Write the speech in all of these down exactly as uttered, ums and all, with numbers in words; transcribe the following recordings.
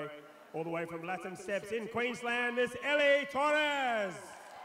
boy. All the way from Latin Steps in Queensland, Miss Ellie Torres.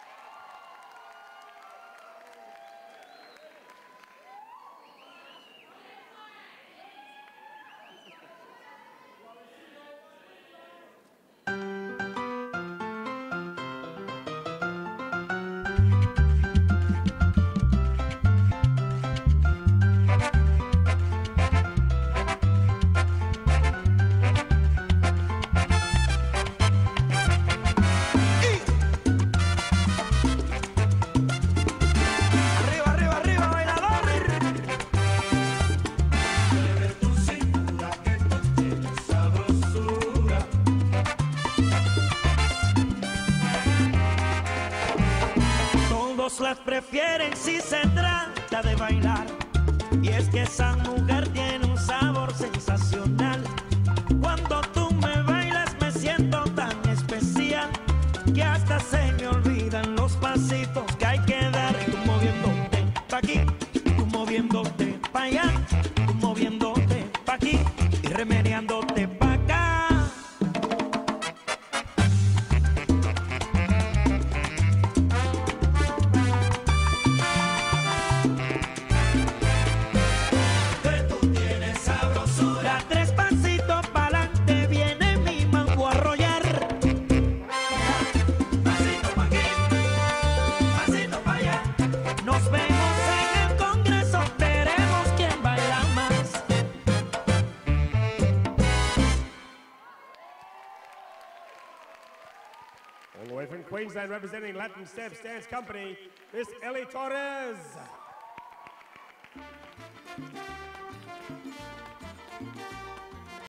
Las prefieren si se trata de bailar, y es que esa mujer tiene un sabor sensacional. Cuando tú me bailas me siento tan especial que hasta se me olvidan los pasitos que hay que dar. Tú moviéndote pa' aquí, tú moviéndote pa' allá, tú moviéndote pa' aquí y remeneándote pa' acá. All the way from Queensland, representing Latin Steps Dance Company, Miss Ellie Torres.